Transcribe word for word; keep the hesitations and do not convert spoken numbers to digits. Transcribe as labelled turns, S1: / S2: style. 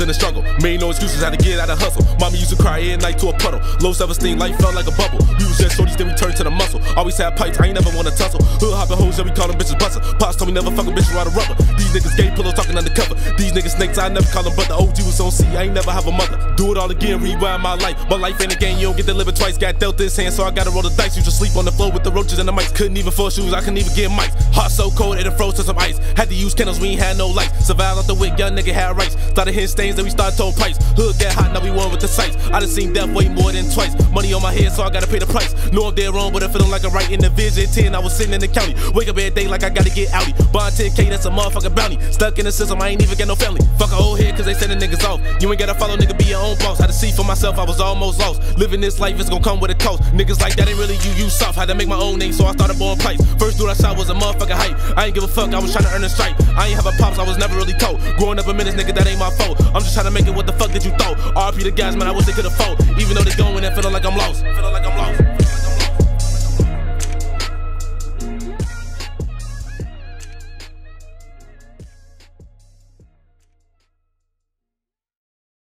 S1: in the struggle. Made no excuses, had to get out of hustle. Mommy used to cry every night to a puddle. Low self-esteem, life felt like a bubble. We was just shorties, then we turned to the muscle. Always had pipes, I ain't never wanna tussle. Hood hopping hoes, yeah, we call them bitches bustle. Pops told me never fuck a bitch around a rubber. These niggas gay pillows talking undercover. These niggas snakes, I never call them, but the O G was on C, I ain't never have a mother. Do it all again, rewind my life. But life ain't a game, you don't get to live it twice. Got dealt this hand, so I gotta roll the dice. Used to sleep on the floor with the roaches and the mice. Couldn't even fold shoes, I couldn't even get mics. Heart so cold, it froze to some ice. Had to use candles, we ain't had no lights. Survived off the wick, young nigga had rights. Started hitting stains, then we started told price. Hood get hot, now we won with the sights. I done seen death way more than twice. Money on my head, so I gotta pay the price. Know I'm dead wrong, but I feeling like I'm right in the vision. ten, I was sitting in the county. Wake up every day like I gotta get outie. Bond ten K, that's a motherfucking bounty. Stuck in the system, I ain't even got no family. Fuck a old head, cause they sending niggas off. You ain't gotta follow, nigga, be your own boss. Had to see for myself, I was almost lost. Living this life is gonna come with a cost. Niggas like that ain't really you, you soft. Had to make my own name, so I started blowing pipes. First dude I shot was a motherfucking hype. I ain't give a fuck, I was trying to earn a stripe. I ain't have a pops, I was never really told. Growing up in minutes, nigga, that ain't my fault. I'm just trying to make it, what the fuck did you thought? R I P the guys, man, I wish they could've fought. Even though they going and feeling like I'm lost.